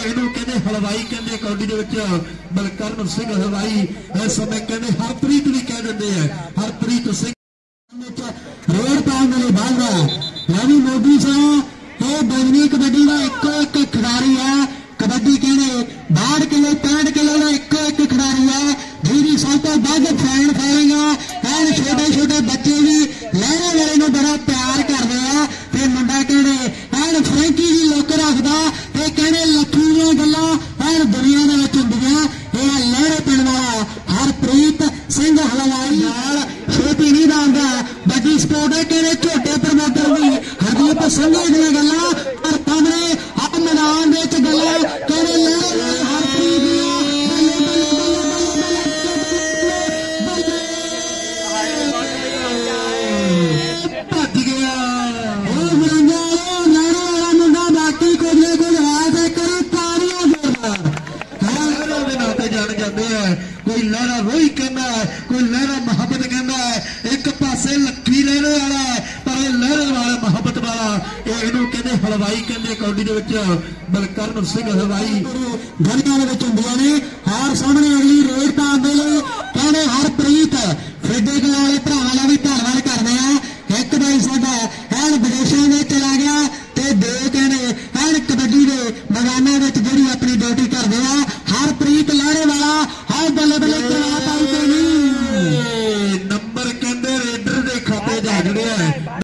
ਇਹਨੂੰ ਕਹਿੰਦੇ ਹਲਵਾਈ ਕਹਿੰਦੇ ਕੌਡੀ ਦੇ ਵਿੱਚ ਬਲਕਰਨ ਸਿੰਘ ਹਲਵਾਈ ਇਸ ਸਮੇਂ ਕਹਿੰਦੇ ਹਰਪ੍ਰੀਤ ਵੀ ਕਹਿ ਦਿੰਦੇ ਆ ਹਰਪ੍ਰੀਤ ਸਿੰਘ ਰੋਡ ਪਾਉਣ ਦੇ ਲਈ ਬਾਹਰ ਰਵੀ ਮੋਦੀ ਸਾਹਿਬ ਇਹ ਬਜਨੀ ਕਬੱਡੀ ਦਾ ਇੱਕੋ ਇੱਕ ਖਿਡਾਰੀ ਹੈ कबड्डी कहने 62 किलो 65 किलो का इको एक खिडारी है जिसकी सब तो वध फैन फॉलोइंग एन छोटे छोटे बच्चे भी लहरे वाले को बड़ा प्यार करते हैं तो मुंडा कहने एन फ्रैंकी की लुक रखता तो कहने लखी दियां गल्लां एन दुनिया दे विच हुंदियां ये लहरे पिंड वाला हरप्रीत सिंह हलवाई नाल छेती नहीं दांदा बड़ी स्पोर्ट है कहने छोटे प्रमोटर भी हरदीप संघी दियां गल्लां पर सामने आप मैदान विच गल्लां कहने लहरे हरप्रीत कोई लहरा रोही कहना है कोई लहरा मोहब्बत कहना है एक पासे लखी लहरे वाला है पर लहरे वाला मोहब्बत वाला इहनूं कहंदे हलवाई कहंदे कौडी दे विच बलकਰਨ ਸਿੰਘ हलवाई गलियां दे विच हुंदियां ने और सामने अगली रेड पाउण दे लई कहंदे हरप्रीत फिडे वाले भरावां दा भी धन्नवाद करदे आ एक भाई साडा एन विदेशां में चला गया ते दो कहंदे एन कबड्डी दे मैदानां विच